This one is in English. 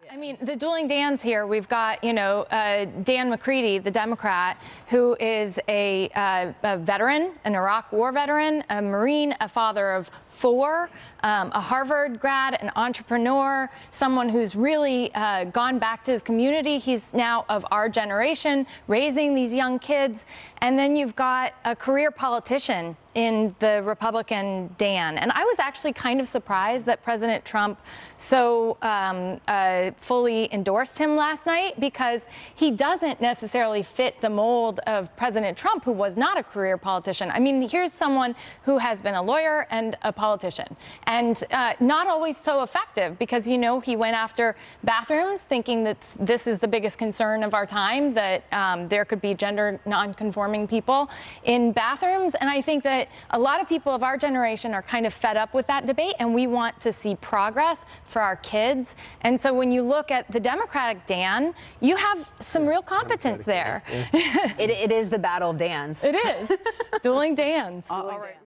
I mean, the dueling Dans here, we've got, Dan McCready, the Democrat, who is a veteran, an Iraq war veteran, a Marine, a father of 4, a Harvard grad, an entrepreneur, someone who's really gone back to his community. He's now of our generation, raising these young kids. And then you've got a career politician in the Republican Dan. And I was actually kind of surprised that President Trump so fully endorsed him last night, because he doesn't necessarily fit the mold of President Trump, who was not a career politician. I mean, here's someone who has been a lawyer and a politician, and not always so effective, because, he went after bathrooms, thinking that this is the biggest concern of our time, that there could be gender nonconforming people in bathrooms. And I think that a lot of people of our generation are kind of fed up with that debate, and we want to see progress for our kids. And so when you look at the Democratic Dan, you have some real competence there. It is the battle of Dans. It is. Dueling Dans. All right.